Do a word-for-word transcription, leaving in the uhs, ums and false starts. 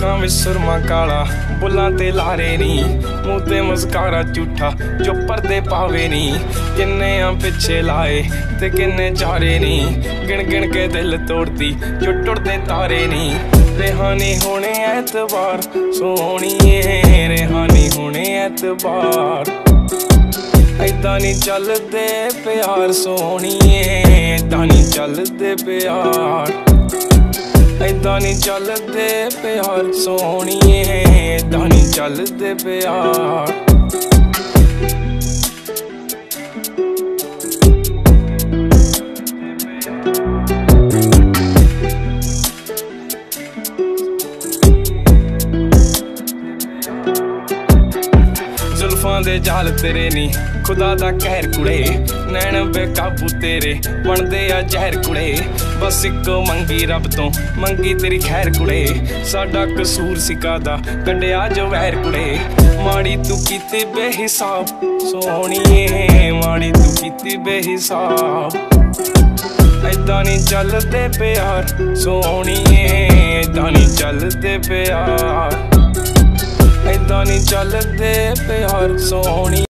ਅੱਖਾਂ ਵਿੱਚ ਸੁਰਮਾ ਕਾਲਾ, ਬੁੱਲਾਂ ਤੇ ਲਾਰੇ ਨੀ, ਮੂੰਹ ਤੇ ਮੁਸਕਾਰਾ ਝੂਠਾ ਜੋ ਪਰਦੇ ਪਾਵੇ ਨੀ। ਕਿੰਨੇ ਆ ਪਿੱਛੇ ਲਾਏ ਤੇ ਕਿੰਨੇ ਚਾਰੇ ਨੀ, ਗਿਣ ਗਿਣ ਕੇ ਦਿਲ ਤੋੜਦੀ ਜੋ ਟੁੱਟਦੇ ਤਾਰੇ ਨੀ। रेहानी होने एतबार सोहणीए, रेहानी होने एतबार। ऐदां नी चलदे प्यार सोहणीए, ऐदां नी चलदे प्यार। ऐदां नी चलदे प्यार सोहणीए, ऐदां नी चलदे प्यार। जुल्फां दे जाल तेरे नी, खुदा दा कहर कुड़े, नैन बेकाबू तेरे बनदे आ जहर कुड़े। बस इको मंगी रब तो मंगी तेरी खैर कुड़े, साडा कसूर सिकादा कड्डिया जो वैर कुड़े। माड़ी तू कीती बेहिसाब सोहणीए, माड़ी तू कीती बेहिसाब। ऐदां नी चलदे प्यार सोहणीए, ऐदां नी चलदे प्यार। ऐदां नी चलदे प्यार सोहणी।